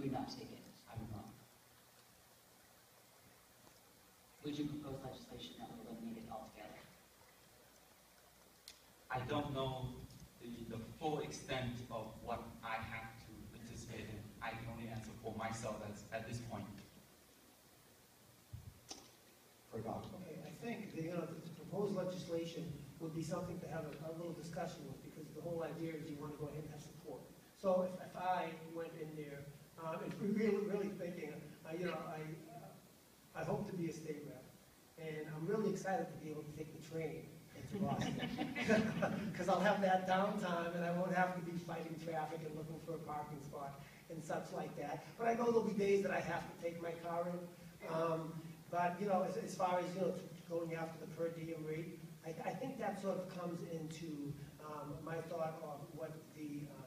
You would not take it. I would not. Would you propose legislation that would eliminate it altogether? I don't know the full extent of what I have to participate in. I can only answer for myself at this point. Okay, I think the proposed legislation would be something to have a little discussion with, because the whole idea is you want to go ahead and have support. So if I went in there, and really thinking, I hope to be a state rep, and I'm really excited to be able to take the train into Boston, because I'll have that downtime and I won't have to be fighting traffic and looking for a parking spot and such like that. But I know there'll be days that I have to take my car in. But as far as going after the per diem rate, I think that sort of comes into my thought of what the